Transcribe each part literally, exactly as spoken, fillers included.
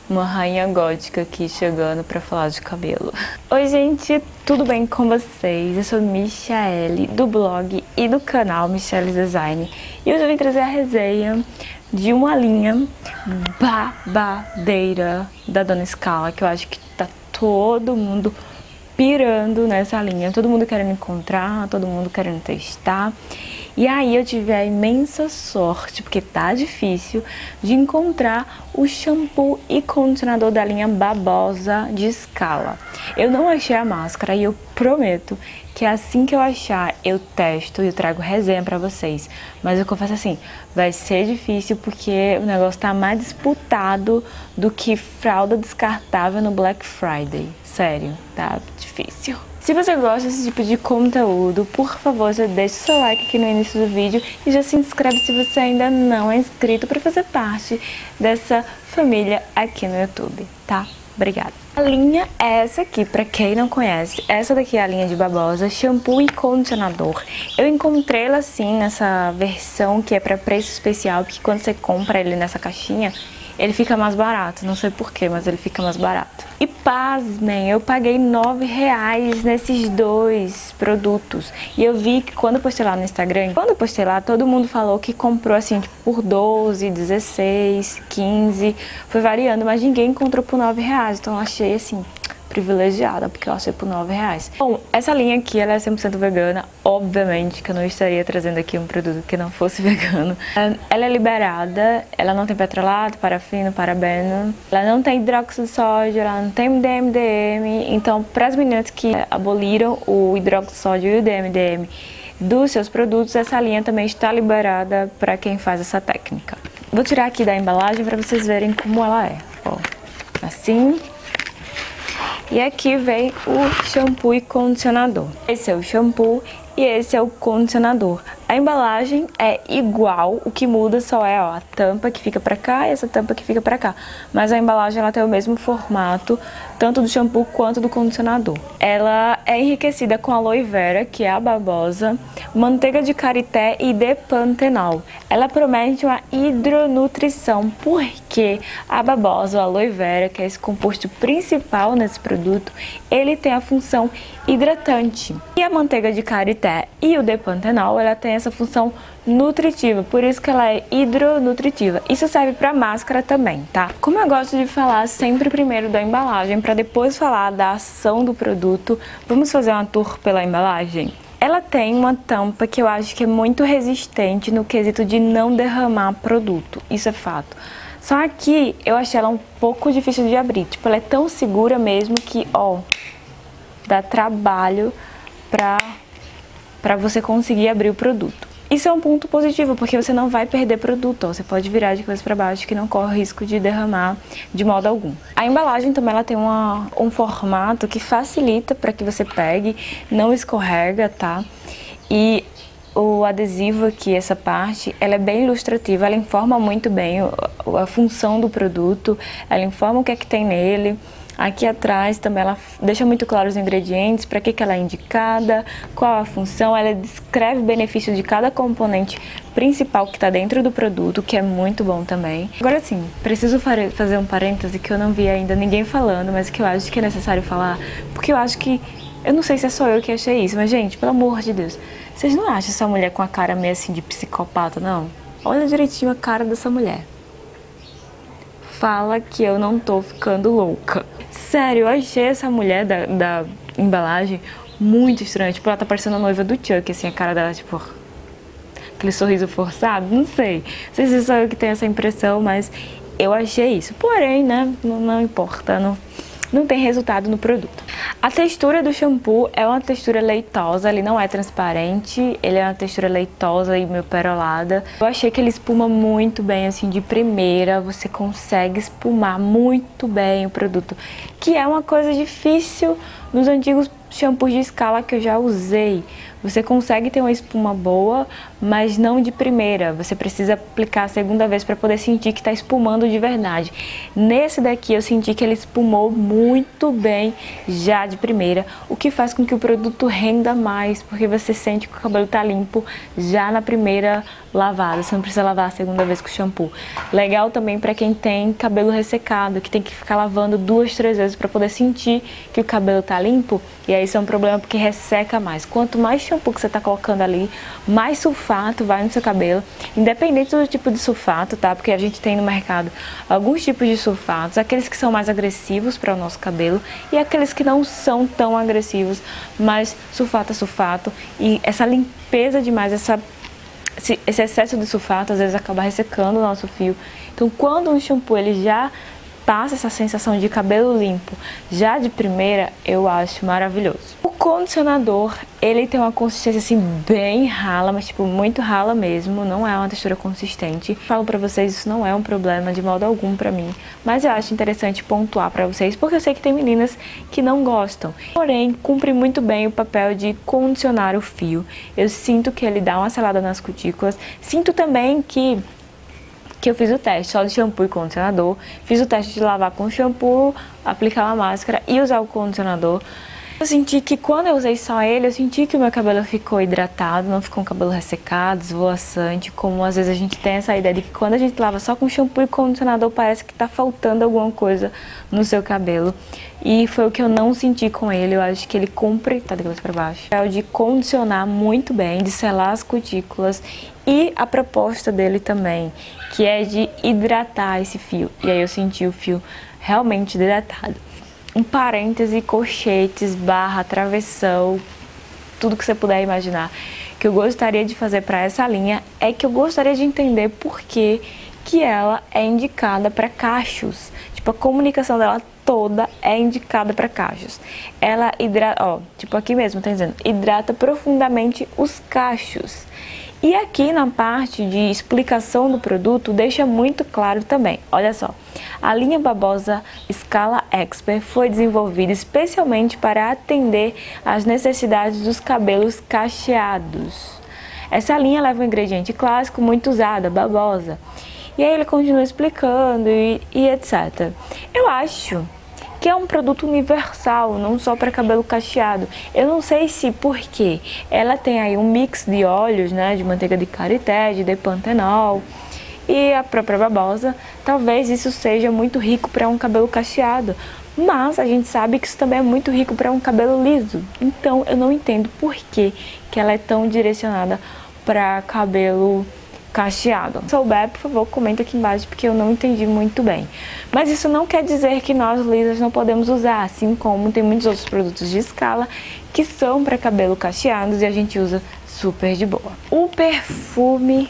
uma rainha gótica aqui chegando pra falar de cabelo. Oi gente, tudo bem com vocês? Eu sou Michaele, do blog e do canal Michaele Design. E hoje eu vim trazer a resenha de uma linha babadeira da Dona Scala, que eu acho que tá todo mundo pirando nessa linha, todo mundo querendo encontrar, todo mundo querendo testar. E aí eu tive a imensa sorte, porque tá difícil, de encontrar o shampoo e condicionador da linha Babosa de Scala. Eu não achei a máscara e eu prometo que assim que eu achar, eu testo e eu trago resenha pra vocês. Mas eu confesso assim, vai ser difícil porque o negócio tá mais disputado do que fralda descartável no Black Friday. Sério, tá difícil. Se você gosta desse tipo de conteúdo, por favor, já deixa o seu like aqui no início do vídeo e já se inscreve se você ainda não é inscrito para fazer parte dessa família aqui no YouTube, tá? Obrigada. A linha é essa aqui, pra quem não conhece. Essa daqui é a linha de Babosa, shampoo e condicionador. Eu encontrei ela assim, nessa versão que é pra preço especial, porque quando você compra ele nessa caixinha, ele fica mais barato. Não sei porquê, mas ele fica mais barato. E pasmem, eu paguei nove reais nesses dois produtos. E eu vi que quando eu postei lá no Instagram, quando eu postei lá, todo mundo falou que comprou assim, tipo, por doze, dezesseis, quinze. Foi variando, mas ninguém encontrou por nove reais. Então eu achei assim, privilegiada, porque eu achei por nove reais. Bom, essa linha aqui, ela é cem por cento vegana. Obviamente que eu não estaria trazendo aqui um produto que não fosse vegano. Ela é liberada, ela não tem petrolato, parafina, parabeno. Ela não tem hidróxido de sódio, ela não tem D M D M. Então, para as meninas que aboliram o hidróxido de sódio e o D M D M dos seus produtos, essa linha também está liberada para quem faz essa técnica. Vou tirar aqui da embalagem para vocês verem como ela é. Ó, assim. E aqui vem o shampoo e condicionador. Esse é o shampoo e esse é o condicionador. A embalagem é igual, o que muda só é ó, a tampa que fica pra cá e essa tampa que fica pra cá. Mas a embalagem ela tem o mesmo formato, tanto do shampoo quanto do condicionador. Ela é enriquecida com aloe vera, que é a Babosa, manteiga de karité e depantenol. Ela promete uma hidronutrição, porque a Babosa, o aloe vera, que é esse composto principal nesse produto, ele tem a função hidratante. E a manteiga de karité e o depantenol, ela tem essa função nutritiva, por isso que ela é hidronutritiva. Isso serve para máscara também, tá? Como eu gosto de falar sempre primeiro da embalagem, para depois falar da ação do produto, vamos fazer uma tour pela embalagem? Ela tem uma tampa que eu acho que é muito resistente no quesito de não derramar produto, isso é fato. Só que eu achei ela um pouco difícil de abrir, tipo, ela é tão segura mesmo que, ó, dá trabalho pra, pra você conseguir abrir o produto. Isso é um ponto positivo, porque você não vai perder produto, ó. Você pode virar de cabeça para baixo que não corre risco de derramar de modo algum. A embalagem também ela tem uma, um formato que facilita para que você pegue, não escorrega, tá? E o adesivo aqui, essa parte, ela é bem ilustrativa, ela informa muito bem a, a função do produto, ela informa o que é que tem nele. Aqui atrás também ela deixa muito claro os ingredientes, para que que ela é indicada, qual a função, ela descreve o benefício de cada componente principal que está dentro do produto, que é muito bom também. Agora sim, preciso fazer um parêntese que eu não vi ainda ninguém falando, mas que eu acho que é necessário falar, porque eu acho que, eu não sei se é só eu que achei isso, mas gente, pelo amor de Deus, vocês não acham essa mulher com a cara meio assim de psicopata, não? Olha direitinho a cara dessa mulher. Fala que eu não tô ficando louca. Sério, eu achei essa mulher da, da embalagem muito estranha. Tipo, ela tá parecendo a noiva do Chuck, assim, a cara dela, tipo, aquele sorriso forçado, não sei. Não sei se sou eu que tenho essa impressão, mas eu achei isso. Porém, né, não, não importa, não, não tem resultado no produto. A textura do shampoo é uma textura leitosa, ele não é transparente, ele é uma textura leitosa e meio perolada. Eu achei que ele espuma muito bem, assim, de primeira, você consegue espumar muito bem o produto, que é uma coisa difícil nos antigos shampoos de Scala que eu já usei. Você consegue ter uma espuma boa, mas não de primeira. Você precisa aplicar a segunda vez para poder sentir que está espumando de verdade. Nesse daqui eu senti que ele espumou muito bem já de primeira, o que faz com que o produto renda mais, porque você sente que o cabelo está limpo já na primeira lavada. Você não precisa lavar a segunda vez com o shampoo. Legal também para quem tem cabelo ressecado, que tem que ficar lavando duas, três vezes para poder sentir que o cabelo está limpo. E aí isso é um problema porque resseca mais. Quanto mais shampoo que você está colocando ali, mais sulfato vai no seu cabelo, independente do tipo de sulfato, tá? Porque a gente tem no mercado alguns tipos de sulfatos, aqueles que são mais agressivos para o nosso cabelo e aqueles que não são tão agressivos, mas sulfato é sulfato, e essa limpeza demais, essa, esse excesso de sulfato às vezes acaba ressecando o nosso fio. Então quando um shampoo ele já passa essa sensação de cabelo limpo já de primeira, eu acho maravilhoso. O condicionador, ele tem uma consistência assim bem rala, mas tipo muito rala mesmo, não é uma textura consistente. Falo pra vocês, isso não é um problema de modo algum pra mim, mas eu acho interessante pontuar pra vocês, porque eu sei que tem meninas que não gostam. Porém, cumpre muito bem o papel de condicionar o fio. Eu sinto que ele dá uma selada nas cutículas, sinto também que que eu fiz o teste só de shampoo e condicionador, fiz o teste de lavar com shampoo, aplicar uma máscara e usar o condicionador. Eu senti que quando eu usei só ele, eu senti que o meu cabelo ficou hidratado, não ficou um cabelo ressecado, esvoaçante, como às vezes a gente tem essa ideia de que quando a gente lava só com shampoo e condicionador parece que tá faltando alguma coisa no seu cabelo. E foi o que eu não senti com ele, eu acho que ele cumpre, tá de cabeça pra baixo, é o de condicionar muito bem, de selar as cutículas, e a proposta dele também, que é de hidratar esse fio. E aí eu senti o fio realmente hidratado. Um parêntese, colchetes, barra, travessão, tudo que você puder imaginar que eu gostaria de fazer para essa linha, é que eu gostaria de entender por que que ela é indicada para cachos. Tipo, a comunicação dela toda é indicada para cachos. Ela hidrata, ó, tipo aqui mesmo tá dizendo, hidrata profundamente os cachos. E aqui na parte de explicação do produto deixa muito claro também. Olha só, a linha Babosa Scala Expert foi desenvolvida especialmente para atender às necessidades dos cabelos cacheados. Essa linha leva um ingrediente clássico muito usado, a babosa. E aí ele continua explicando e, e etcétera. Eu acho que é um produto universal, não só para cabelo cacheado. Eu não sei se porque ela tem aí um mix de óleos, né, de manteiga de karité, de pantenol e a própria babosa, talvez isso seja muito rico para um cabelo cacheado. Mas a gente sabe que isso também é muito rico para um cabelo liso. Então eu não entendo por que que ela é tão direcionada para cabelo cacheado. Se souber, por favor, comenta aqui embaixo, porque eu não entendi muito bem. Mas isso não quer dizer que nós lisas não podemos usar, assim como tem muitos outros produtos de Scala que são para cabelo cacheados e a gente usa super de boa. O perfume...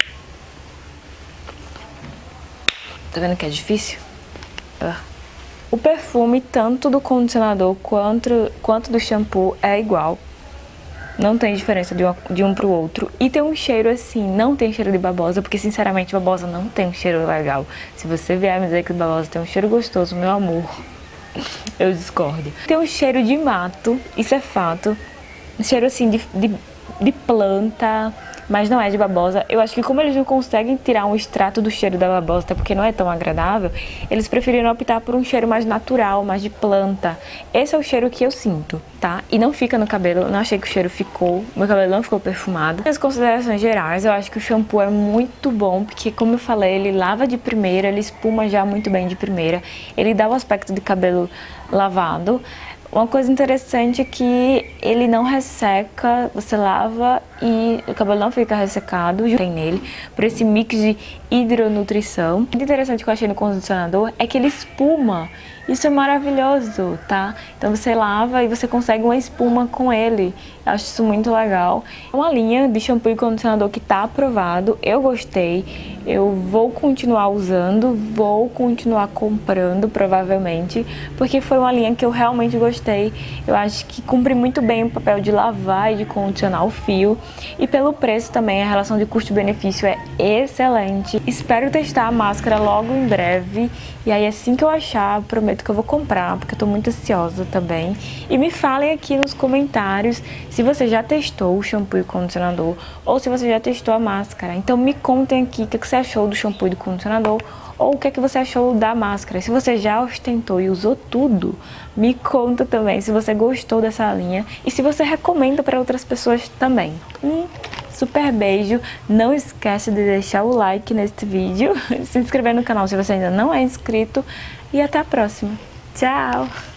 Tá vendo que é difícil? Ah. O perfume, tanto do condicionador quanto, quanto do shampoo, é igual. Não tem diferença de, uma, de um pro outro. E tem um cheiro assim, não tem cheiro de babosa, porque sinceramente babosa não tem um cheiro legal. Se você vier me dizer que babosa tem um cheiro gostoso, meu amor, eu discordo. Tem um cheiro de mato, isso é fato. Um cheiro assim de, de, de planta, mas não é de babosa. Eu acho que como eles não conseguem tirar um extrato do cheiro da babosa, até porque não é tão agradável, eles preferiram optar por um cheiro mais natural, mais de planta. Esse é o cheiro que eu sinto, tá? E não fica no cabelo, eu não achei que o cheiro ficou, meu cabelo não ficou perfumado. Nas considerações gerais, eu acho que o shampoo é muito bom, porque como eu falei, ele lava de primeira, ele espuma já muito bem de primeira, ele dá o aspecto de cabelo lavado. Uma coisa interessante é que ele não resseca, você lava e o cabelo não fica ressecado, tem nele, por esse mix de hidronutrição. O interessante que eu achei no condicionador é que ele espuma, isso é maravilhoso, tá? Então você lava e você consegue uma espuma com ele, eu acho isso muito legal. É uma linha de shampoo e condicionador que tá aprovado, eu gostei. Eu vou continuar usando, vou continuar comprando provavelmente, porque foi uma linha que eu realmente gostei. Eu acho que cumpre muito bem o papel de lavar e de condicionar o fio, e pelo preço também a relação de custo-benefício é excelente. Espero testar a máscara logo em breve, e aí assim que eu achar, prometo que eu vou comprar, porque eu tô muito ansiosa também. E me falem aqui nos comentários se você já testou o shampoo e o condicionador, ou se você já testou a máscara. Então me contem aqui o que você achou do shampoo e do condicionador, ou o que, é que você achou da máscara. Se você já ostentou e usou tudo, me conta também se você gostou dessa linha e se você recomenda para outras pessoas também. Um super beijo, não esquece de deixar o like nesse vídeo, se inscrever no canal se você ainda não é inscrito, e até a próxima. Tchau!